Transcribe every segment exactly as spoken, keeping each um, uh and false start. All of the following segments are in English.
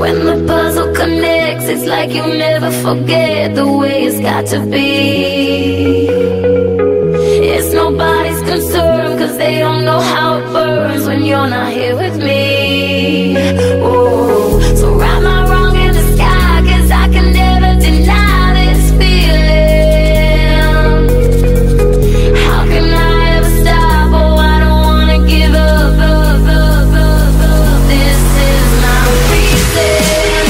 When the puzzle connects, it's like you never forget the way it's got to be. It's nobody's concern, cause they don't know how it burns when you're not here with me. Oh, so write my wrong in the sky, cause I can never deny this feeling. How can I ever stop? Oh, I don't wanna give up, up, up, up, up. This is my reason.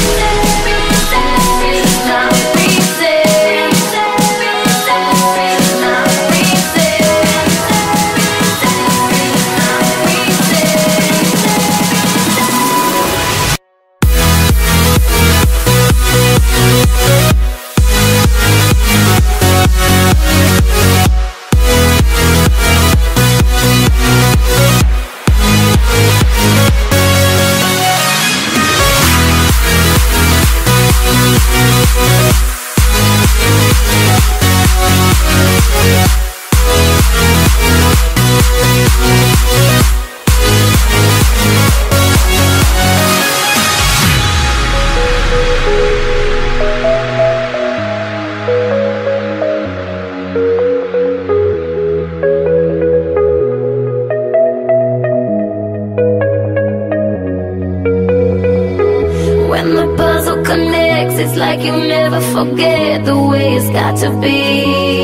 When the puzzle connects, it's like you never forget the way it's got to be.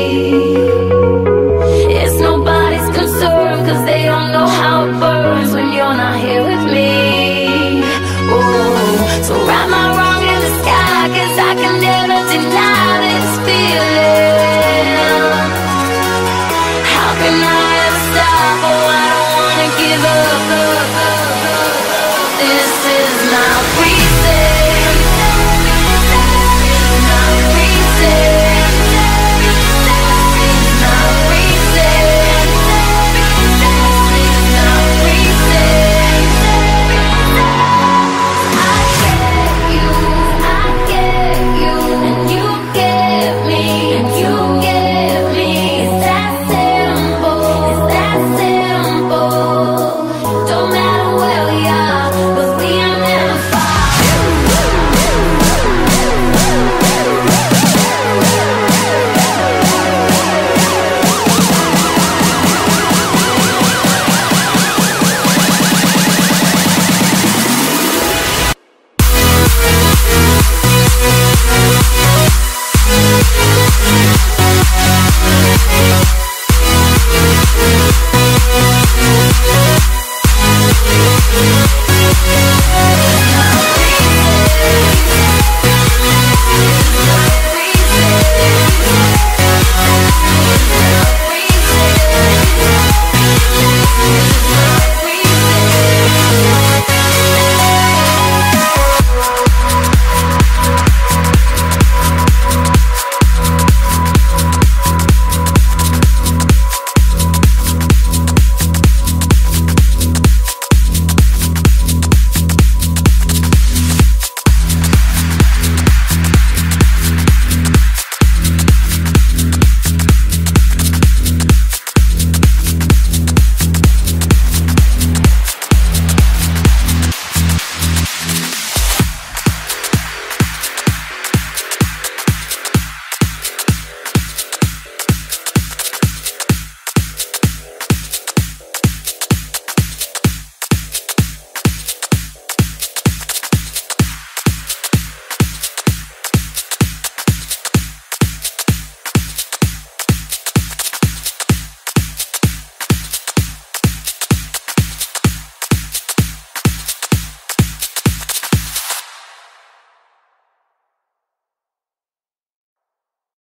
It's nobody's concern, cause they don't know how it burns when you're not here with me. Oh, so write my wrong in the sky, cause I can never deny this feeling. How can I ever stop? Oh, I don't wanna give up, up, up, up, up. This is my reason.